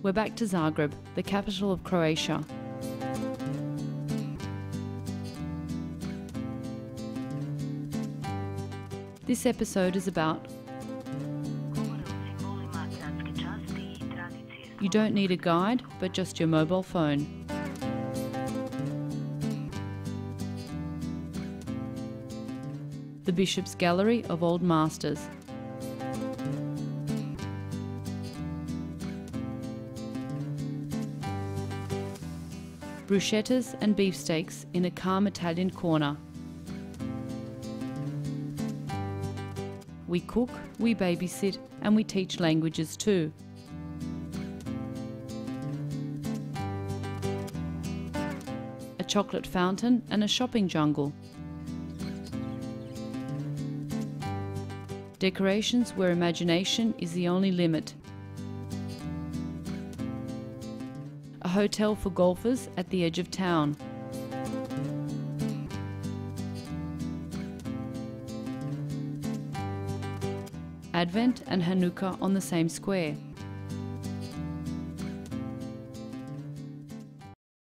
We're back to Zagreb, the capital of Croatia. This episode is about you don't need a guide, but just your mobile phone. The Bishop's Gallery of Old Masters. Bruschettas and beefsteaks in a calm Italian corner. We cook, we babysit, and we teach languages too. A chocolate fountain and a shopping jungle. Decorations where imagination is the only limit. A hotel for golfers at the edge of town. Advent and Hanuka on the same square.